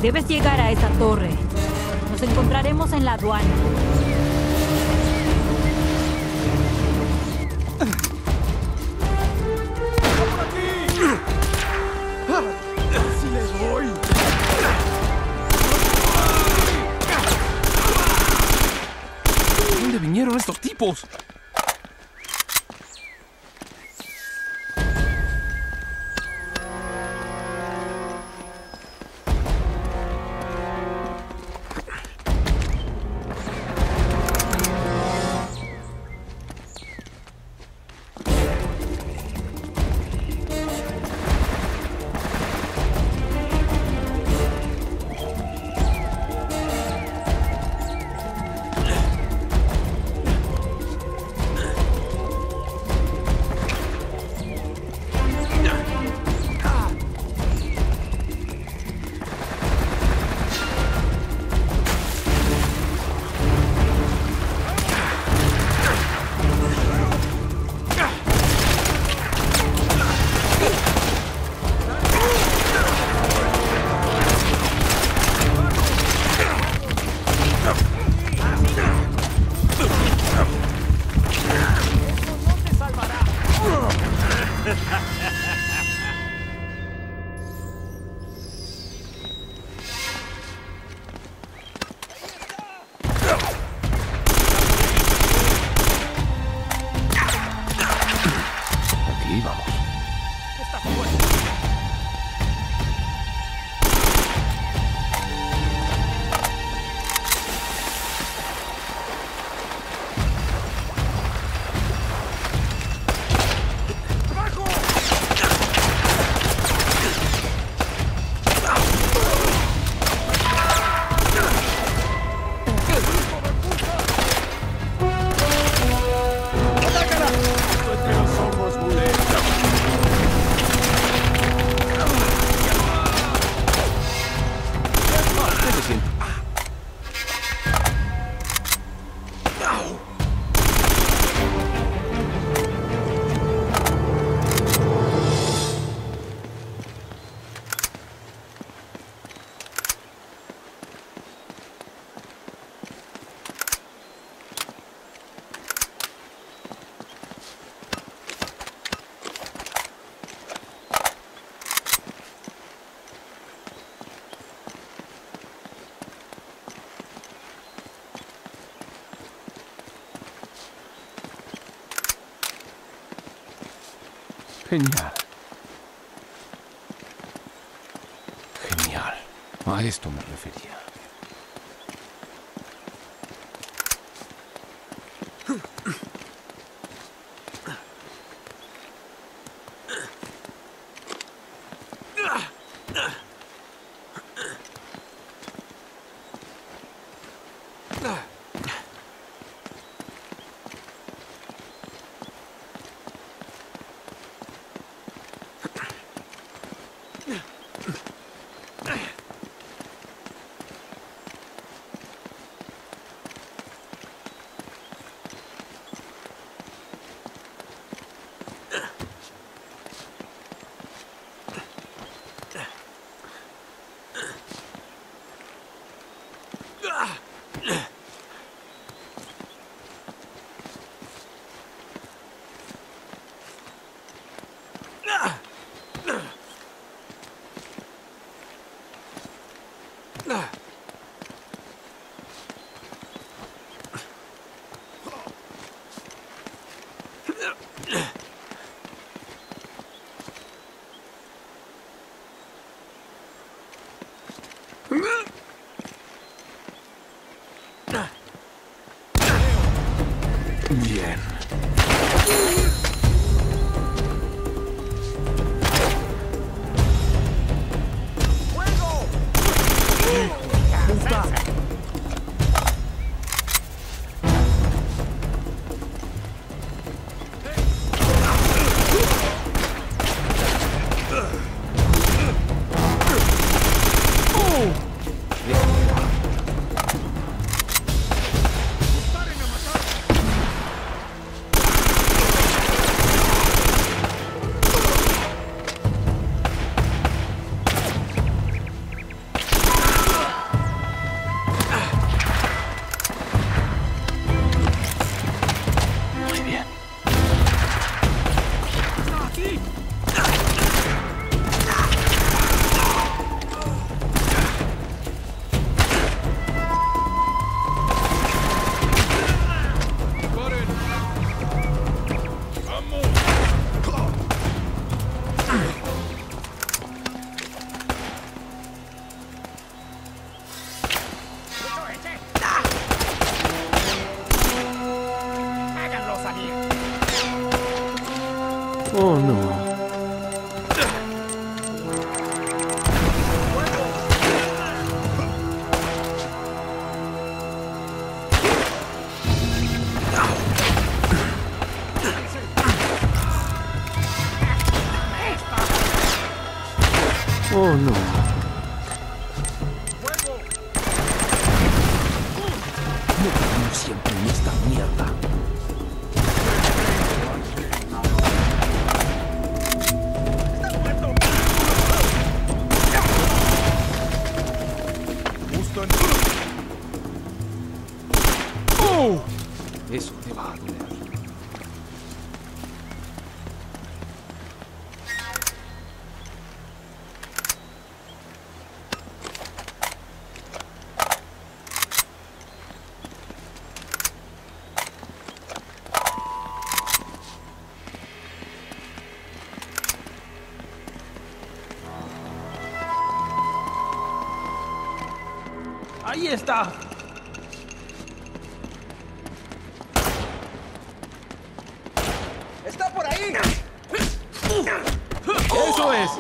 Debes llegar a esa torre. Nos encontraremos en la aduana. ¡Sí le doy! ¿De dónde vinieron estos tipos? Aquí vamos. Está fuerte. Genial. Genial. A esto me refería. Bien. Oh, no. Oh, no. No caemos siempre en esta mierda. ¡Oh! Eso te va a doler. ¡Ahí está! ¡Está por ahí! ¡Eso es!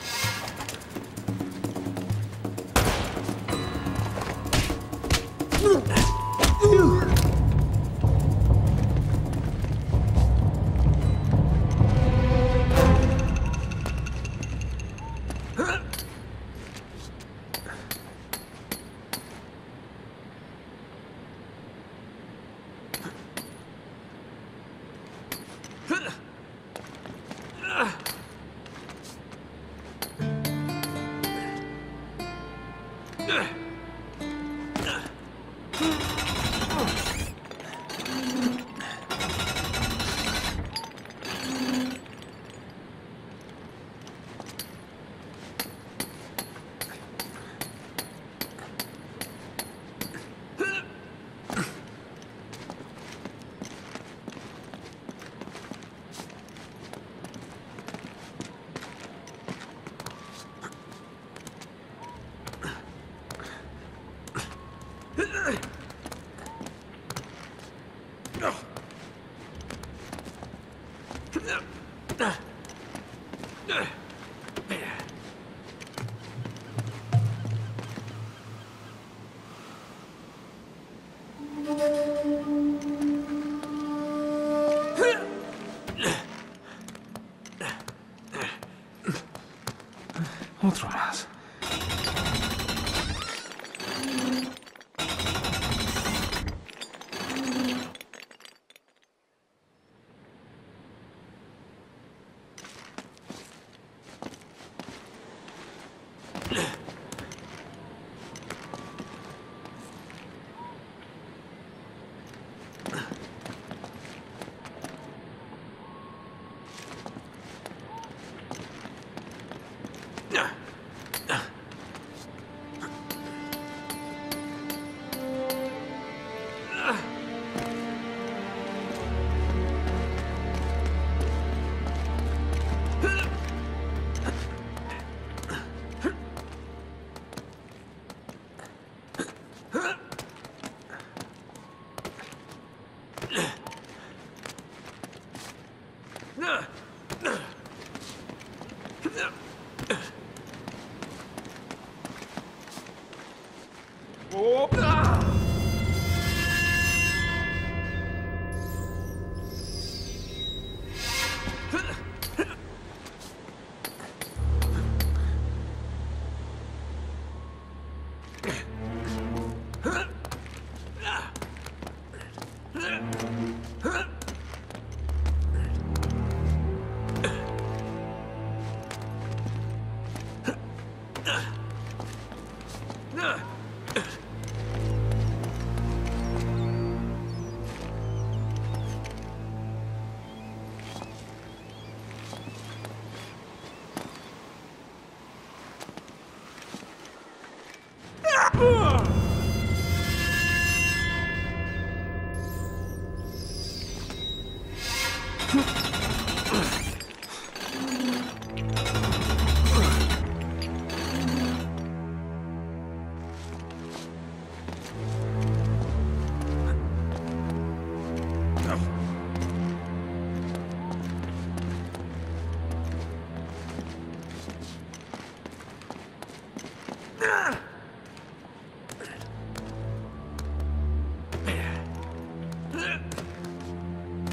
Otro más.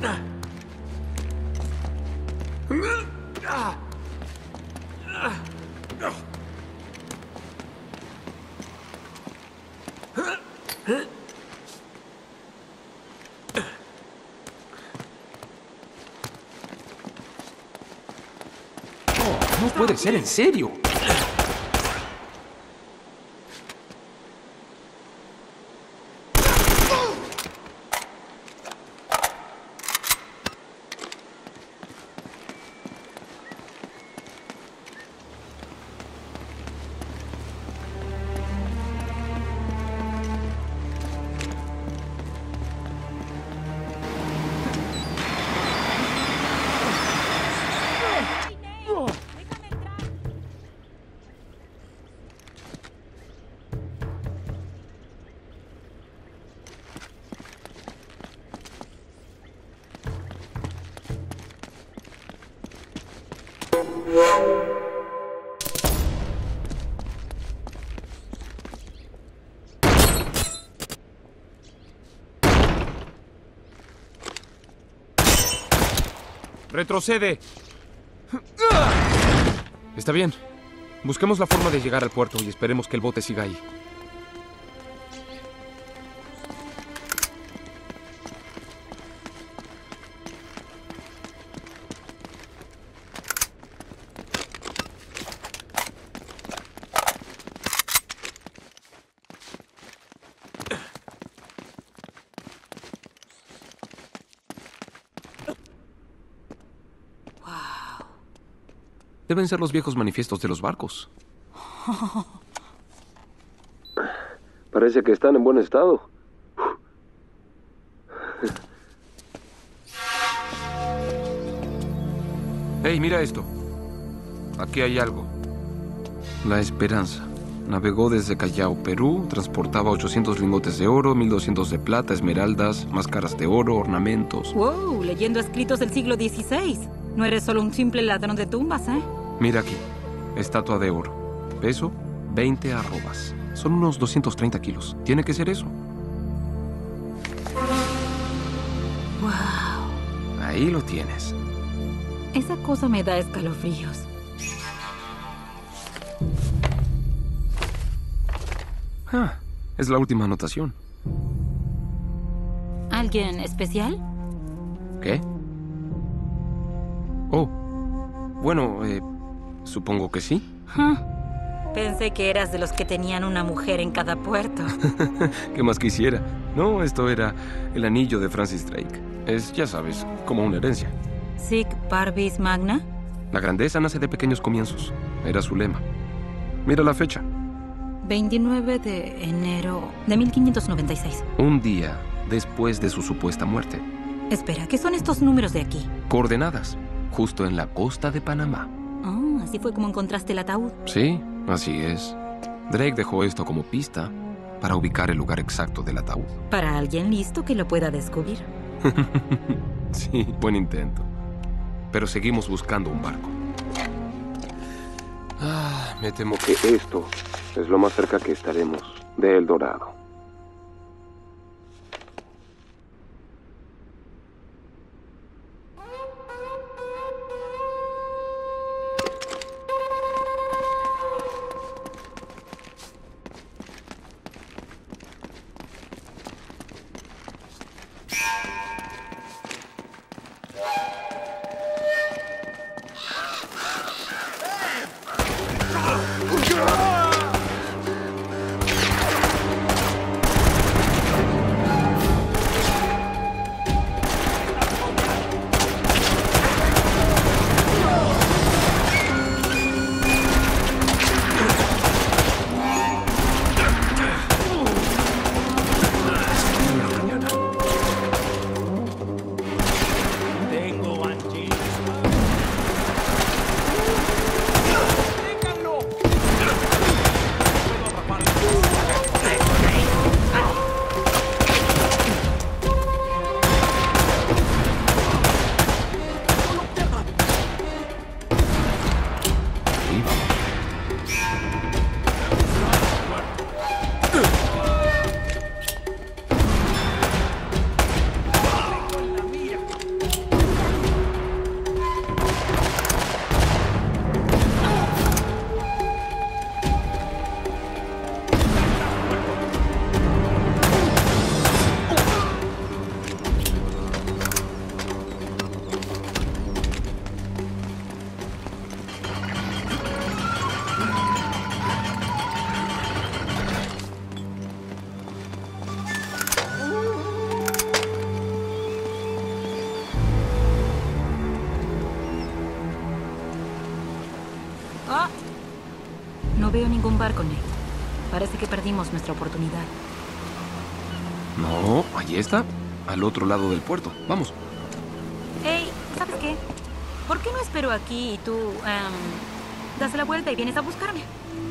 No puede ser en serio. ¡Retrocede! Está bien. Busquemos la forma de llegar al puerto y esperemos que el bote siga ahí. Deben ser los viejos manifiestos de los barcos. Parece que están en buen estado. ¡Hey, mira esto! Aquí hay algo. La Esperanza. Navegó desde Callao, Perú, transportaba 800 lingotes de oro, 1200 de plata, esmeraldas, máscaras de oro, ornamentos. ¡Wow! Leyendo escritos del siglo XVI. No eres solo un simple ladrón de tumbas, ¿eh? Mira aquí. Estatua de oro. Peso, 20 arrobas. Son unos 230 kilos. Tiene que ser eso. ¡Wow! Ahí lo tienes. Esa cosa me da escalofríos. Es la última anotación. ¿Alguien especial? ¿Qué? Oh. Bueno, supongo que sí. Pensé que eras de los que tenían una mujer en cada puerto. ¿Qué más quisiera? No, esto era el anillo de Francis Drake. Es, ya sabes, como una herencia. Sic parvis magna. La grandeza nace de pequeños comienzos. Era su lema. Mira la fecha. 29 de enero de 1596. Un día después de su supuesta muerte. Espera, ¿qué son estos números de aquí? Coordenadas. Justo en la costa de Panamá. Ah, así fue como encontraste el ataúd. Sí, así es. Drake dejó esto como pista para ubicar el lugar exacto del ataúd. Para alguien listo que lo pueda descubrir. Sí, buen intento. Pero seguimos buscando un barco. Me temo que... Esto es lo más cerca que estaremos de El Dorado. Tengo No veo ningún barco, Nate. Parece que perdimos nuestra oportunidad. No, allí está. Al otro lado del puerto. Vamos. Hey, ¿sabes qué? ¿Por qué no espero aquí y tú, das la vuelta y vienes a buscarme?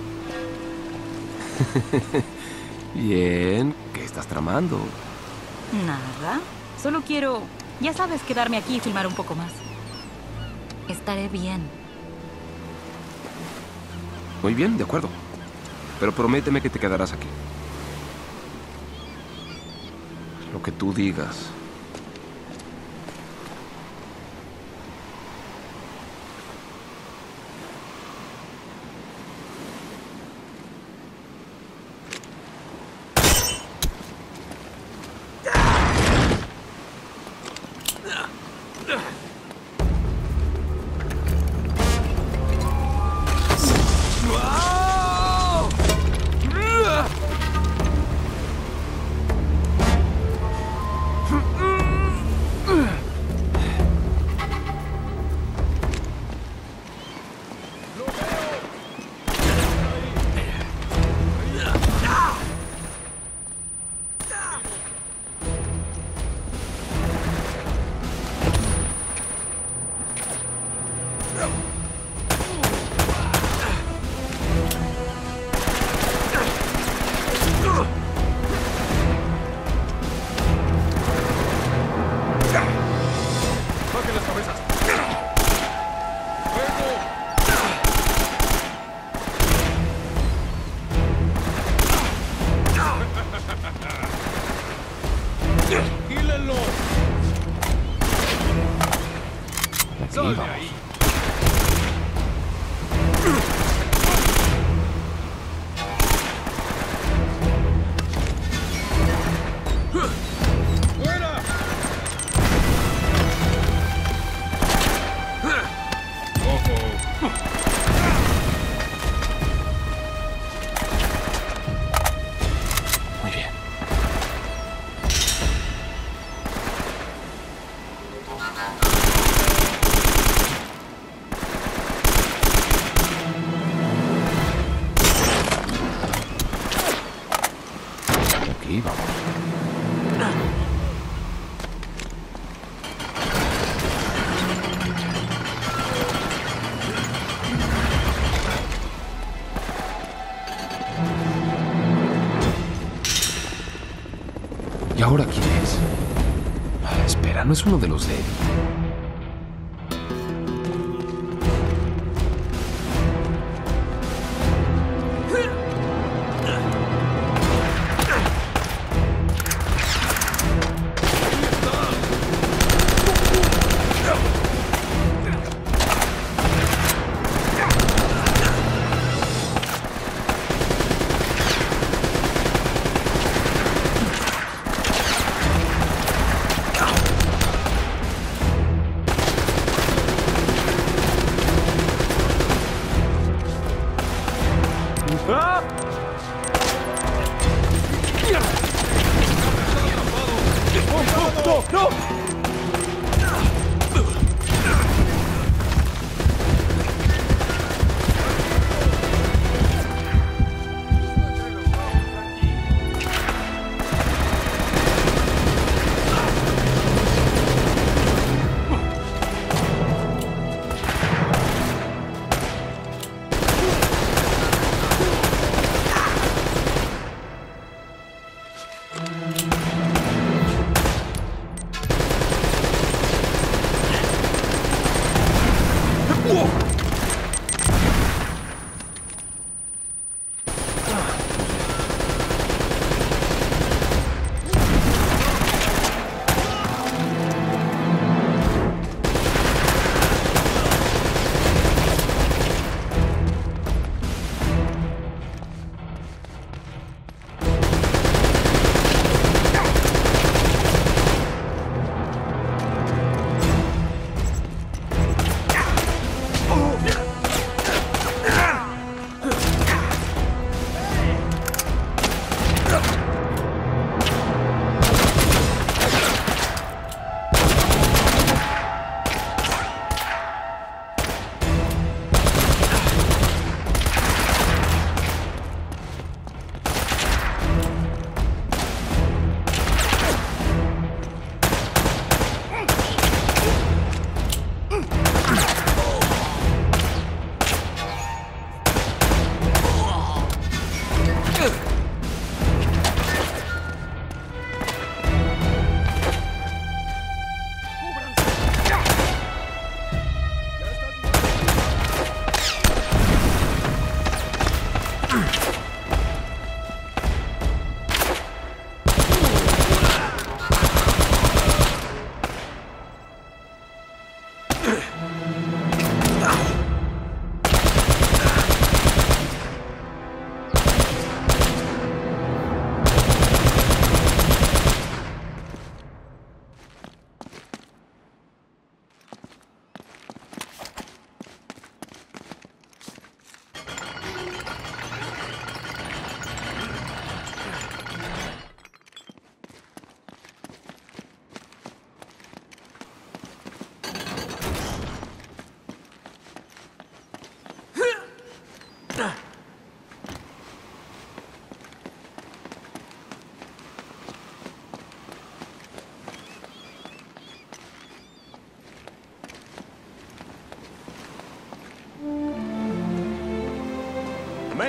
Bien. ¿Qué estás tramando? Nada. Solo quiero, ya sabes, quedarme aquí y filmar un poco más. Estaré bien. Muy bien, de acuerdo. Pero prométeme que te quedarás aquí. Lo que tú digas. ¡Sal de ahí! ¡Fuera! ¡Ojo! Muy bien. Aquí vamos. ¿Y ahora quién es? Espera, no es uno de los de Eddie.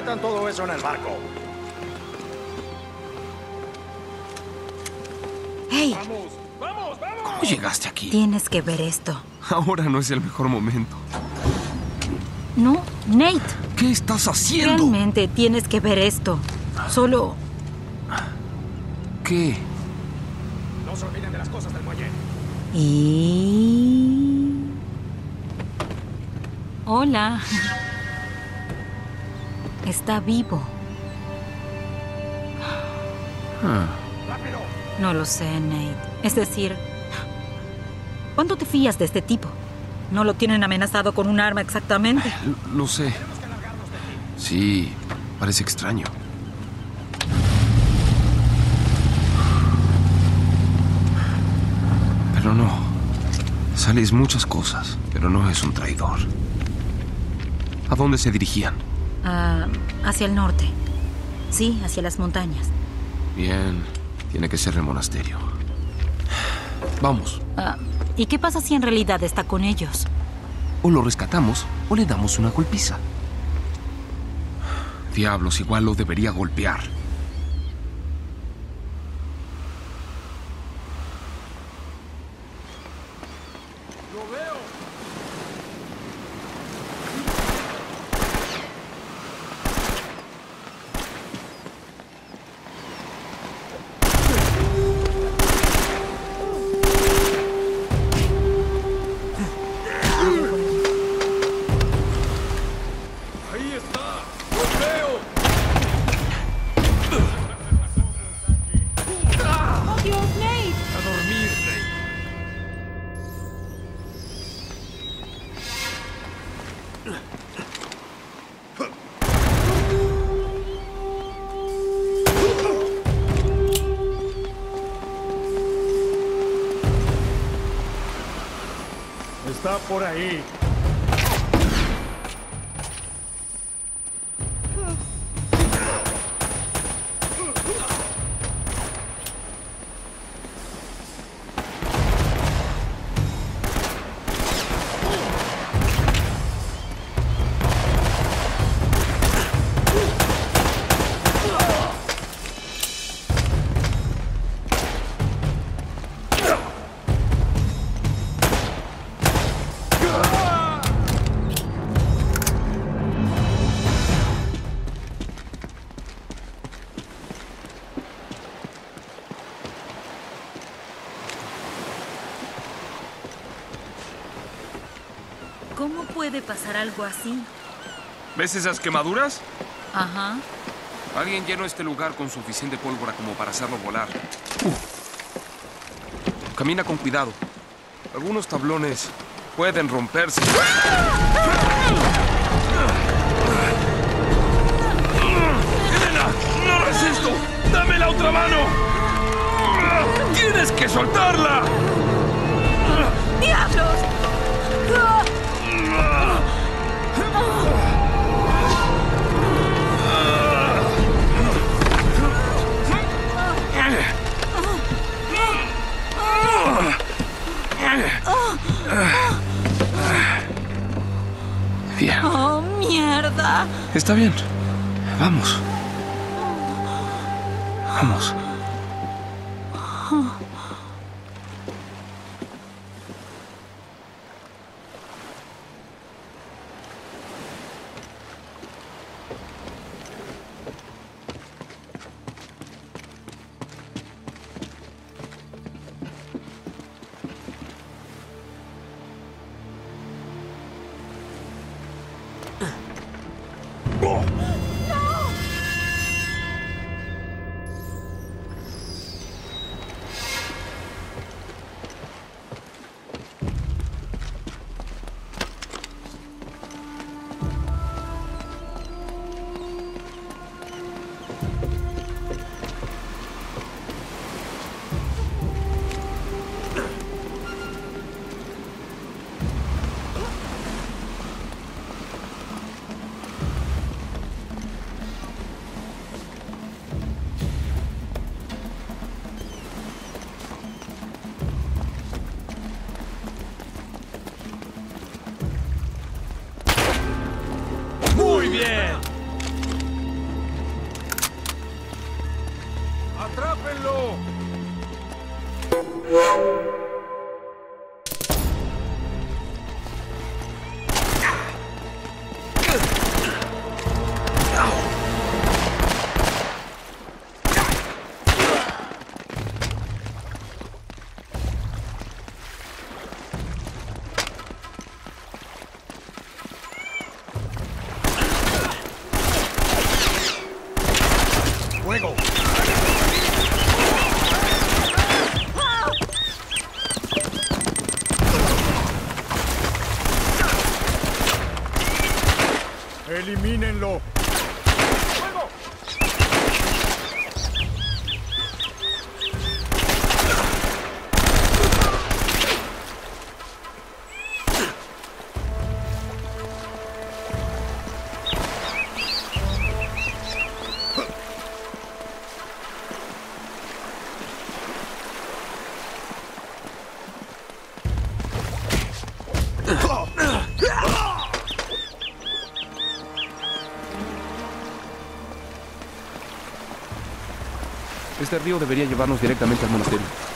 Metan todo eso en el barco. ¡Hey! ¡Vamos! ¡Vamos! ¡Vamos! ¿Cómo llegaste aquí? Tienes que ver esto. Ahora no es el mejor momento. No, Nate. ¿Qué estás haciendo? Realmente tienes que ver esto. Solo... ¿Qué? No se olviden de las cosas del muelle. Y... Hola. Está vivo. Ah, ¡Rápido! No lo sé, Nate. Es decir, ¿cuánto te fías de este tipo? No lo tienen amenazado con un arma exactamente. lo sé. Sí, parece extraño. Pero no. Sales muchas cosas, pero no es un traidor. ¿A dónde se dirigían? Hacia el norte. Sí, hacia las montañas. Bien, tiene que ser el monasterio. Vamos. ¿Y qué pasa si en realidad está con ellos? O lo rescatamos o le damos una golpiza. Diablos, igual lo debería golpear. ¡Ahí está! ¡Lo veo! ¡Oh, Dios, Nate! ¡A dormir, Rey! Está por ahí. ¿Cómo puede pasar algo así? ¿Ves esas quemaduras? Ajá. Alguien llenó este lugar con suficiente pólvora como para hacerlo volar. Camina con cuidado. Algunos tablones pueden romperse. ¡Elena! ¡No resisto! ¡Dame la otra mano! ¡Tienes que soltarla! ¡Diablos! Bien. ¡Oh, mierda! Está bien. Vamos. Vamos. ¡Elimínenlo! ¡Fuego! Este río debería llevarnos directamente al monasterio.